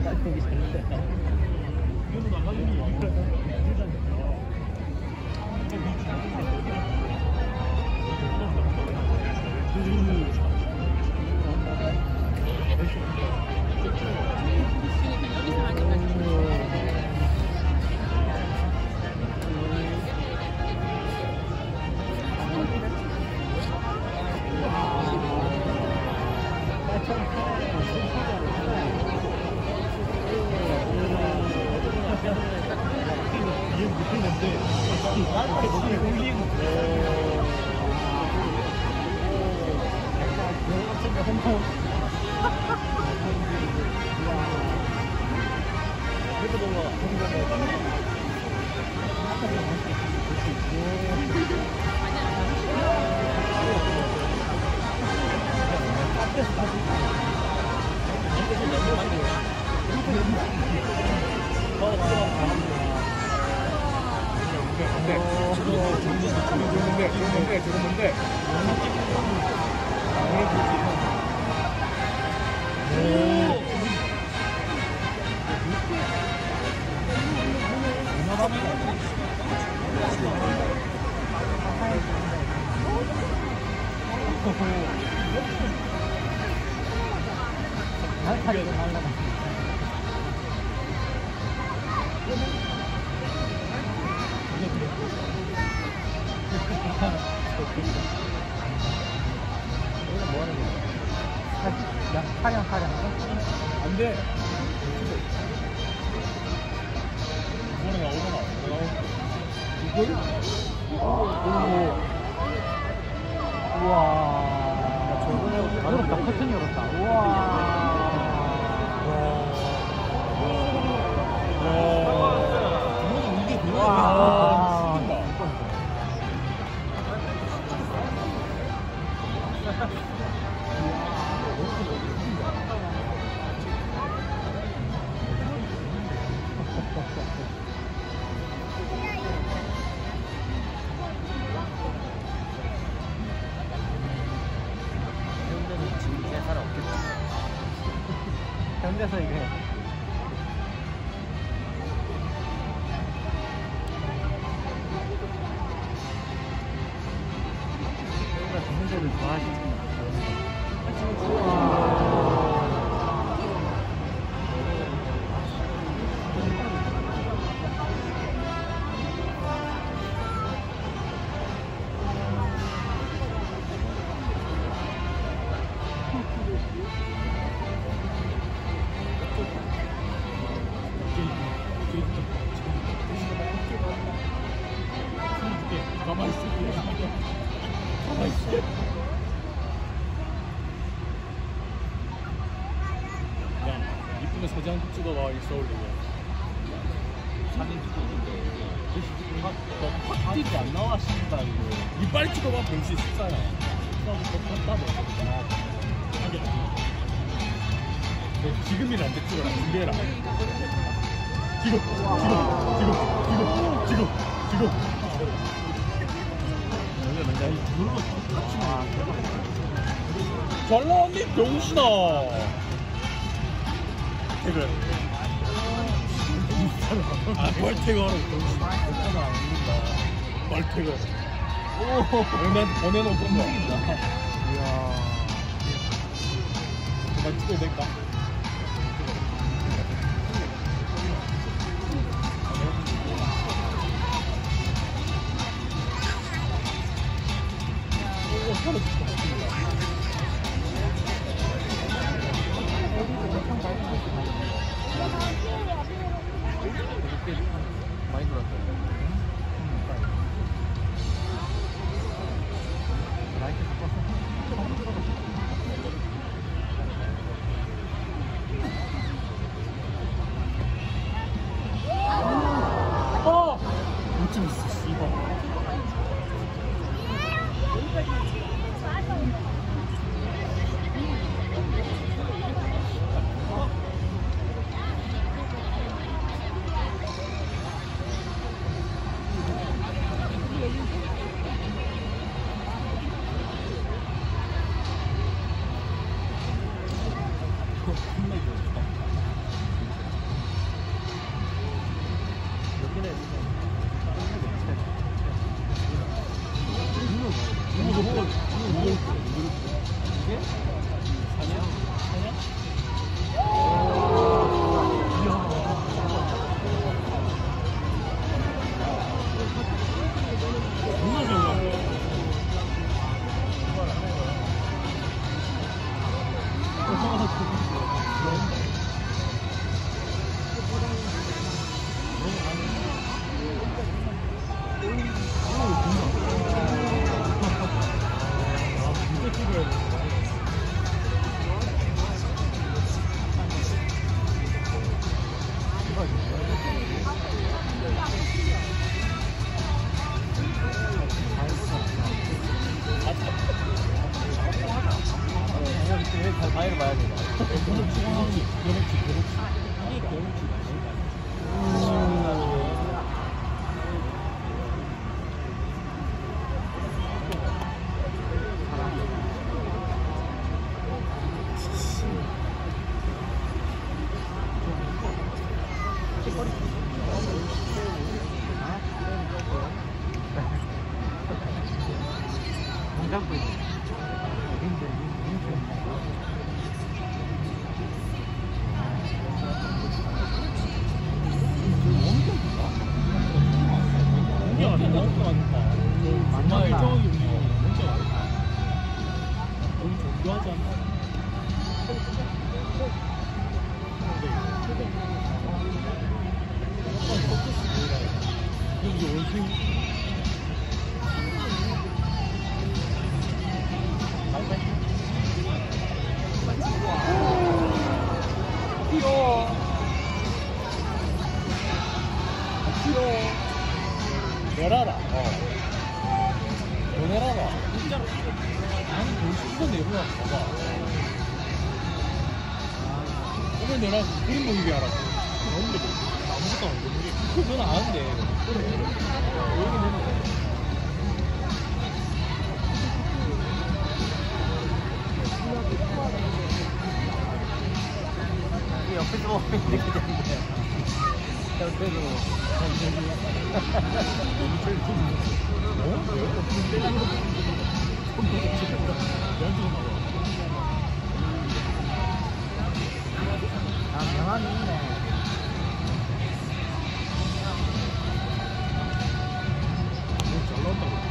안 돼. 이거는 나오잖아. 이걸? 우와. 열었다. 커튼 열었다. 우와. 이게 그거야. 와. 현대에서 이게 저희가 듣는 데를 좋아하시잖아. 가만히 있어. 가만히 있어. 야, 이쁘게 사진 찍어봐, 이 서울리게. 사진 찍어준대. 확 뛰지 안 나와, 씨발, 이거. 니 빨리 찍어봐, 병신 식사야. 너 지금이란데 찍어라, 준비해라. 지금. 잘 나왔니 병신아. 퇴근. 뭘 퇴근하라고 병신. 뭘 퇴근. 보내놓은 건가. 이야. 그만 찍어야 될까? 많이 들었어요. 라이트 바꿨어. 다 다이를 봐야 돼. 그렇지. 이게 경치. 잡고 있어. 공기가 너무 많다. 정말 저기 진짜 많다. 너무 정교하지 않나? 여기 원숭이. 귀여워. 귀여워. 내라라. 너 내라라. 진짜. 나는 벌써 내려와. 봐봐. 오늘 내가 그림 보이게 하라고. 뭔데? 아무것도 안 되는 게. 그건 아는데. 여기 내는 거야. 옆에서 보면 이렇게 되는데 옆에서 아, 명함이 있네. 잘 나온다고.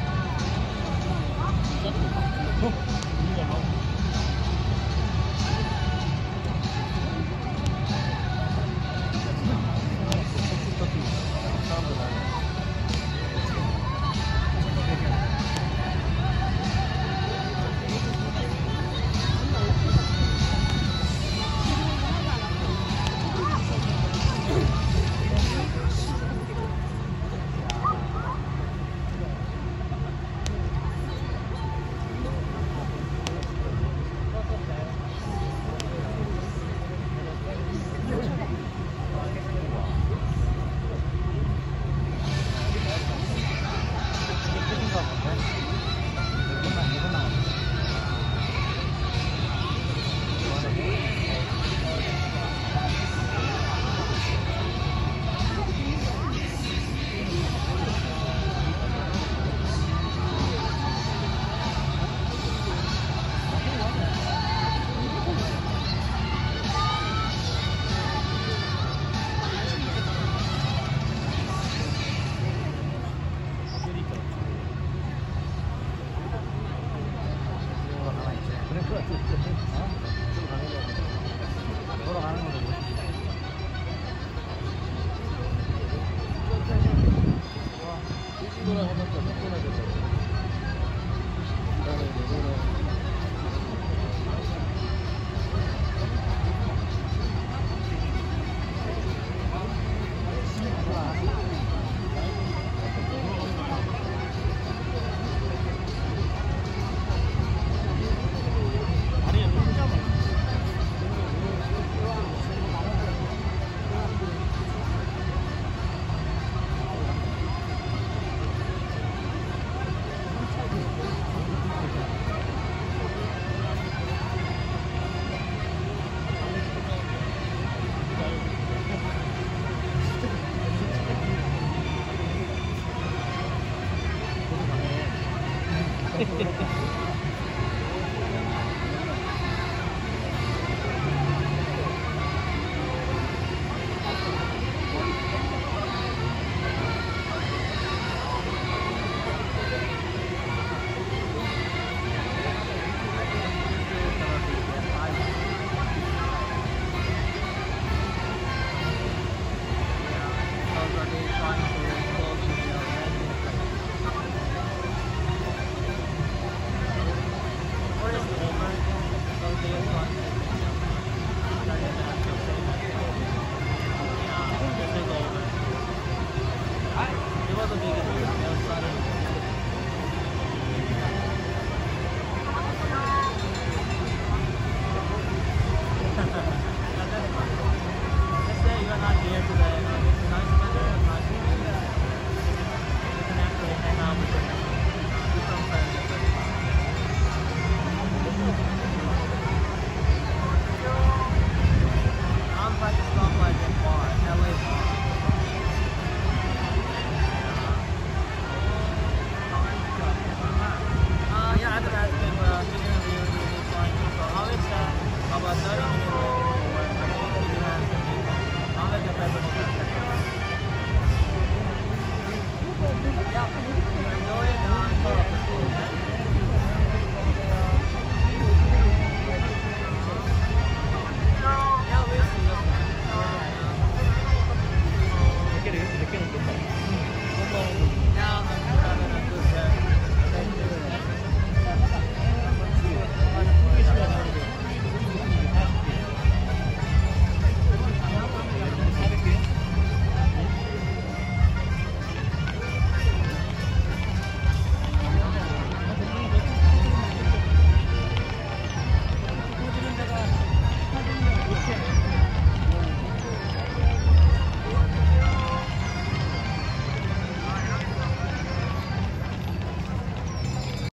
돌아가는 거죠. 이거랑 하면서 바꿔놔야 된다고. 그다음에 이거는 Trying to